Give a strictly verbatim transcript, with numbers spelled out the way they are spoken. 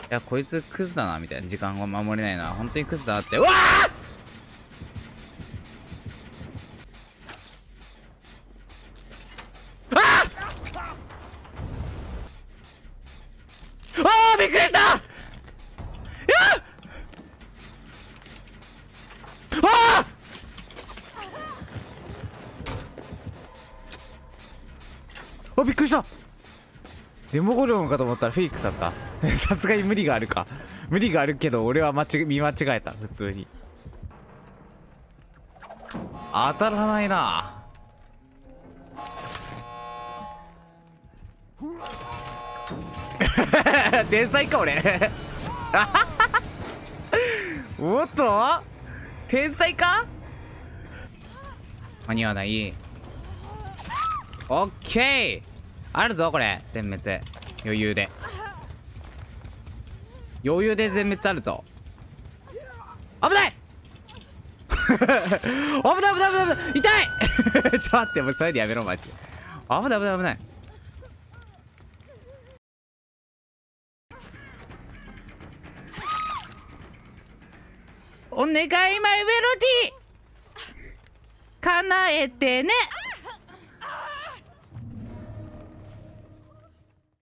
やこいつクズだなみたいな。時間を守れないのは本当にクズだなって。うわああーびっくりした。ああびっくりした。デモゴリョンかと思ったらフェイクだった。さすがに無理があるか。無理があるけど俺は間違見間違えた。普通に当たらないな。天才か俺。おっと天才か。間に合わない。オッケーあるぞこれ。全滅余裕で余裕で全滅あるぞ。危ない危ない危ない危ない痛い。ちょっと待ってもうそれでやめろマジで。危ない危ない危ない。お願いマイメロディー叶えてね。